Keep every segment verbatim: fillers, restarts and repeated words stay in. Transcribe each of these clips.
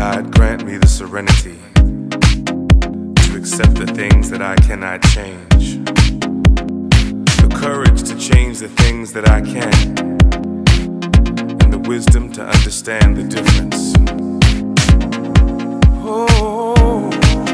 God, grant me the serenity to accept the things that I cannot change, the courage to change the things that I can, and the wisdom to understand the difference. Oh,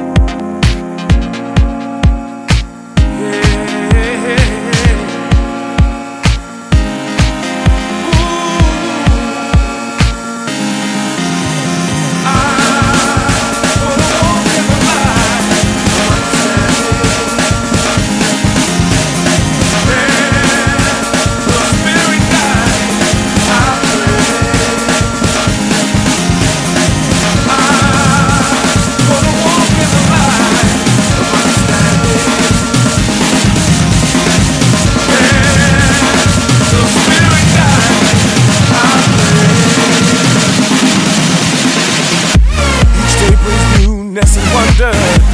and wonder,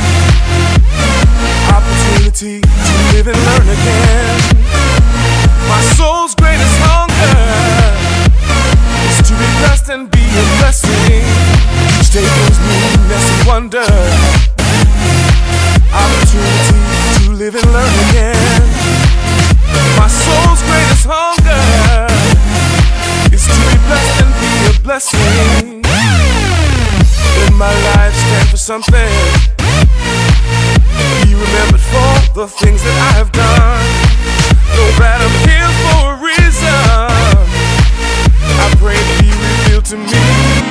opportunity to live and learn again. My soul's greatest hunger is to be blessed and be a blessing. Each day brings newness and wonder, opportunity to live and learn again. My soul's greatest hunger is to be blessed and be a blessing. In my life stand for something, be remembered for the things that I have done. Know that I'm here for a reason, I pray to be revealed to me.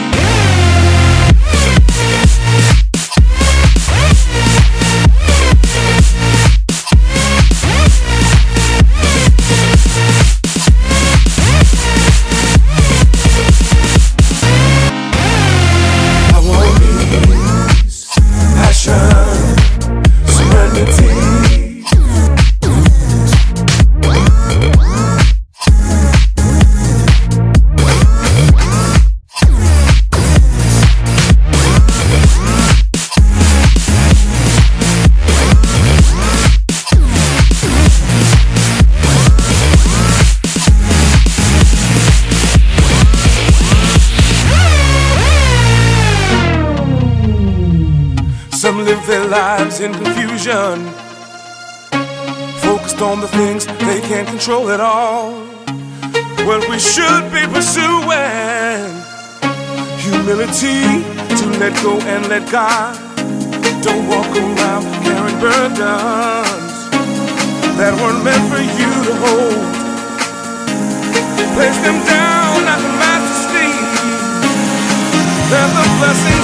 Some live their lives in confusion, focused on the things they can't control at all. Well, we should be pursuing humility to let go and let God. Don't walk around carrying burdens that weren't meant for you to hold. Place them down at the master's feet. Let the blessing